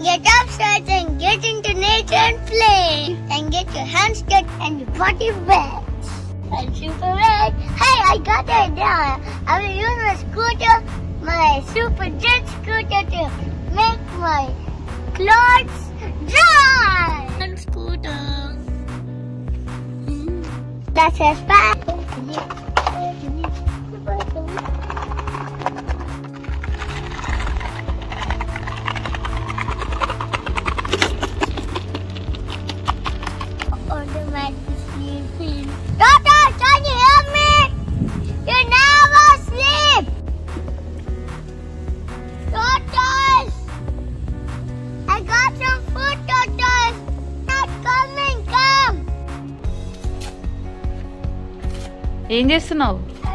Get upstairs and get into nature and play. And get your hands dirty and your body wet. I'm super wet. Hey, I got an idea. I will use my scooter, my super jet scooter to make my clothes dry. And scooter. That's as fast. Automatically sleeping. Daughter, can you hear me? You never sleep. Daughters, I got some food, daughters. Not coming, come. ఏం చేస్తున్నావు?